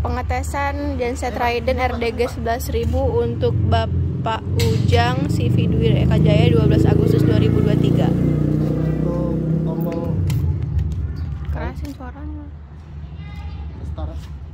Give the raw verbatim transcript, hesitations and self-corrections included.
pengetesan genset Raiden R D G sebelas ribu untuk Bapak Ujang C V Dwi Eka Jaya dua belas Agustus dua ribu dua puluh tiga. Untuk tombol Kerasin suaranya. start.